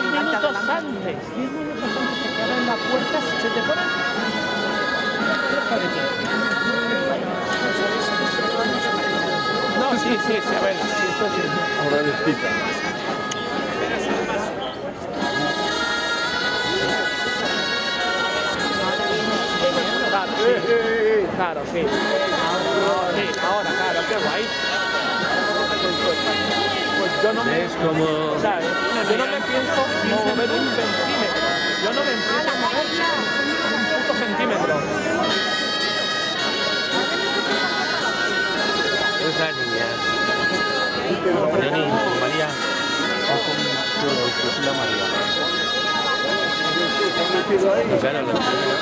minutos antes. 10 minutos antes de que abran la puerta, se te ponen cerca de ti. No, sí, a ver, sí, esto sí. Ahora les quita. Claro, sí. Ahora, claro, qué guay. Pues yo no me... Es como... O sea, yo no me pienso mover un centímetro. Yo no me pienso mover un puto centímetro. Es la niña. Dani, María. La María. Claro, los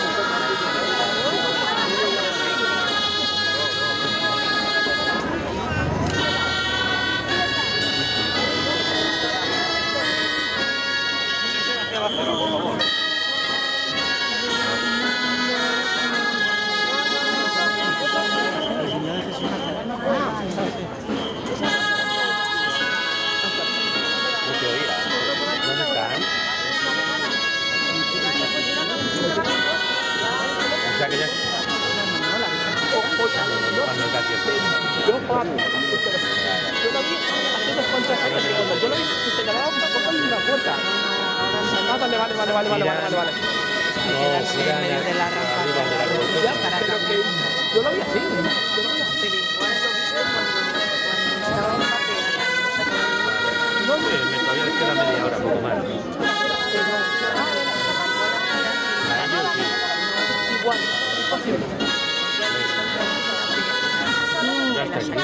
Yo lo vi hace unos cuantos años. Yo lo vi que se quedaba un poco en una puerta. Vale. No, sí, en medio de la rampa. Pero que yo lo vi así. Pero igual lo viste cuando estaba en la pena. No, todavía les queda media hora, poco más. A ellos sí. Igual, imposible. Ya está, sí,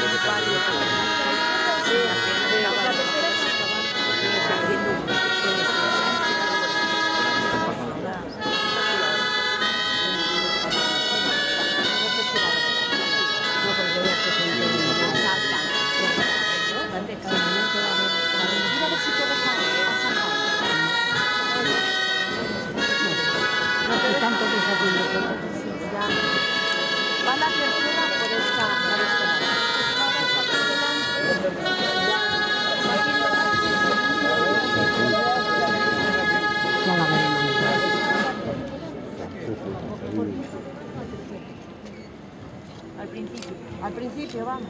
Va la tercera por esta Al principio, vamos.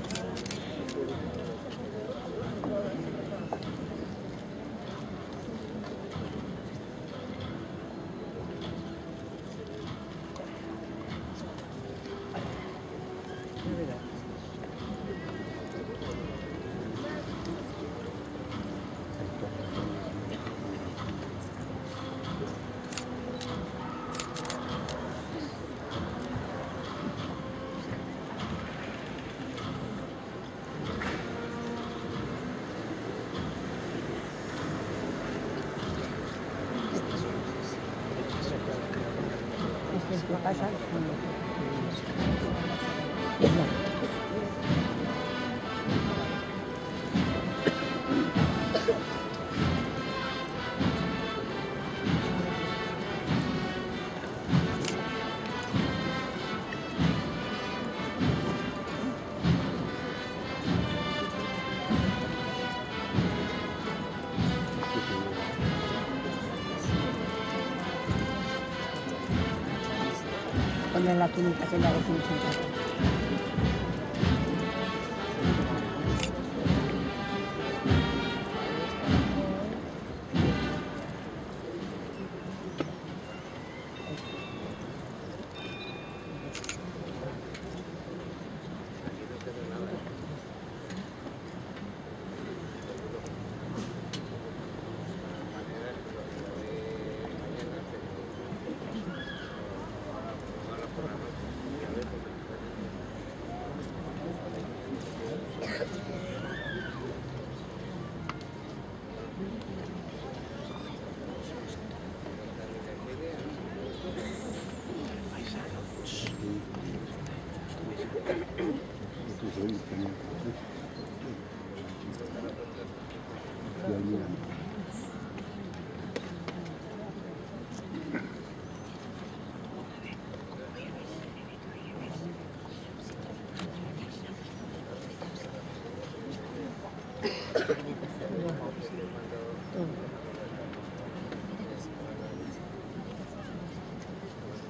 Poner la túnica que la decimos en casa.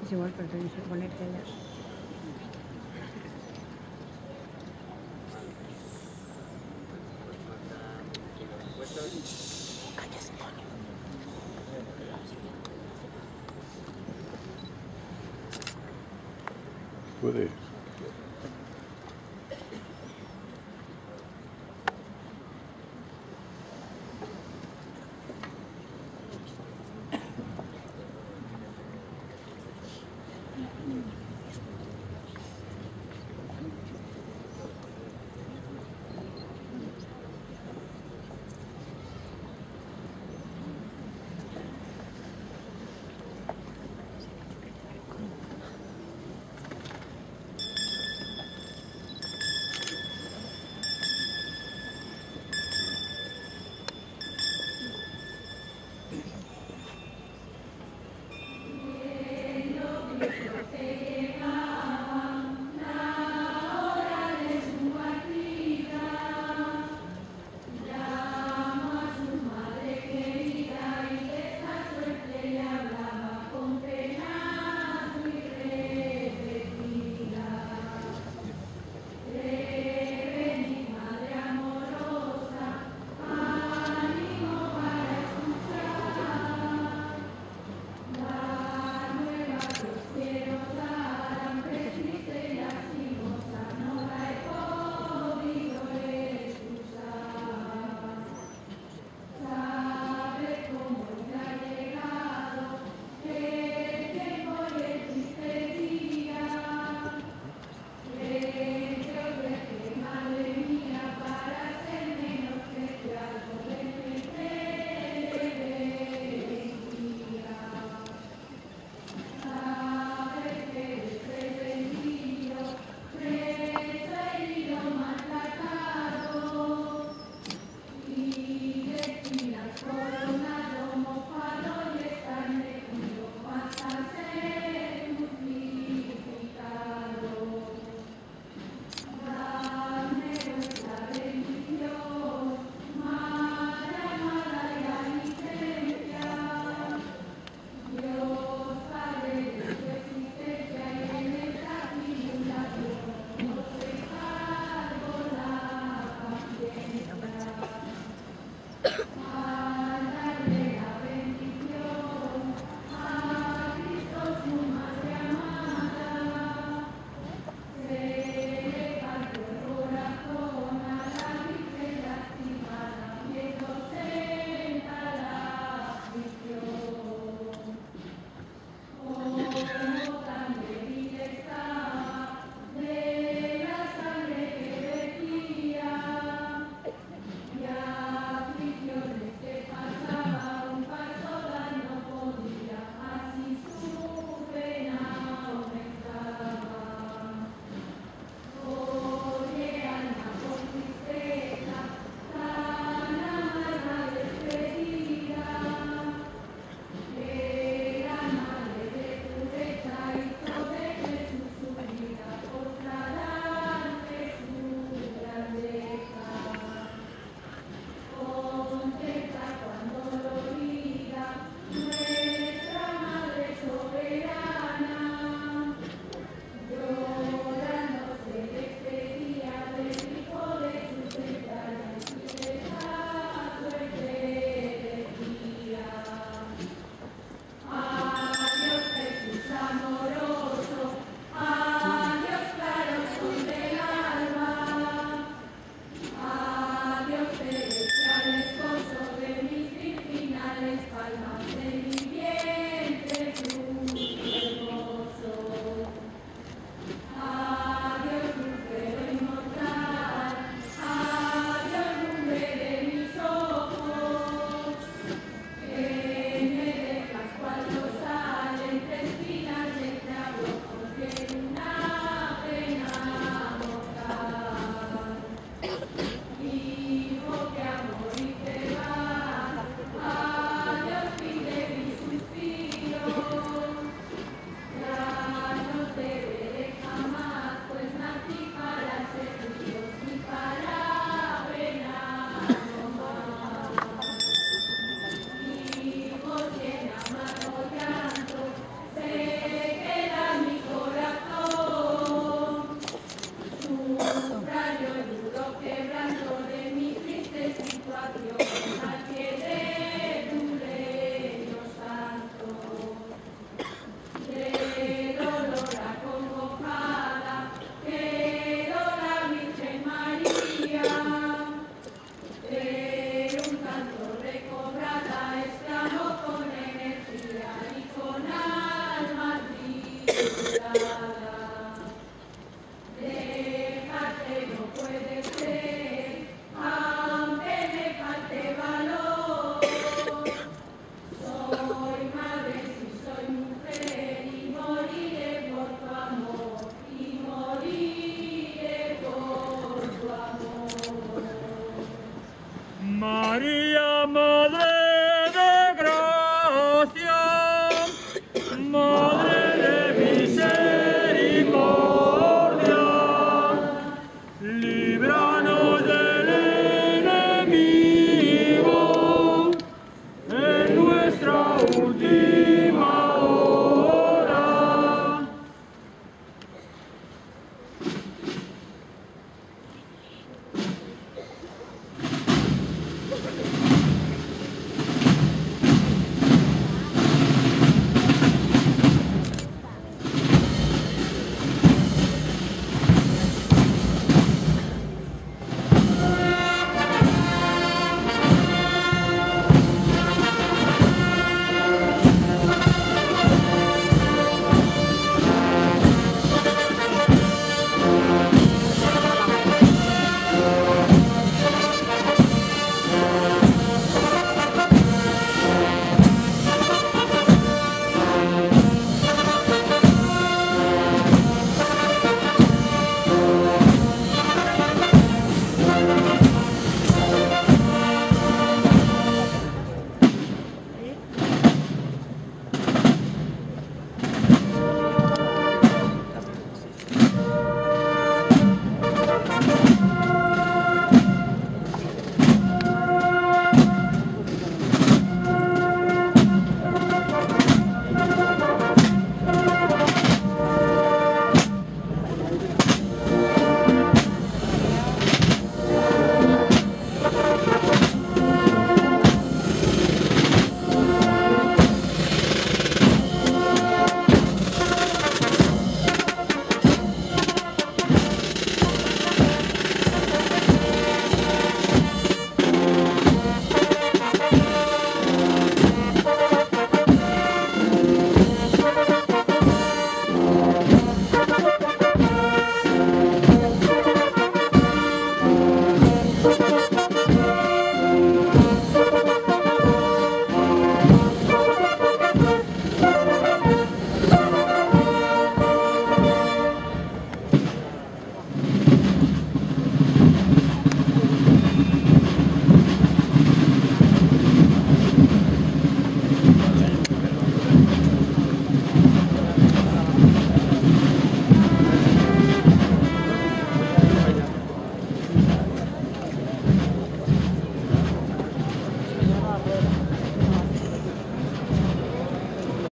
Es igual, pero tienes que ponerte allá. Puede.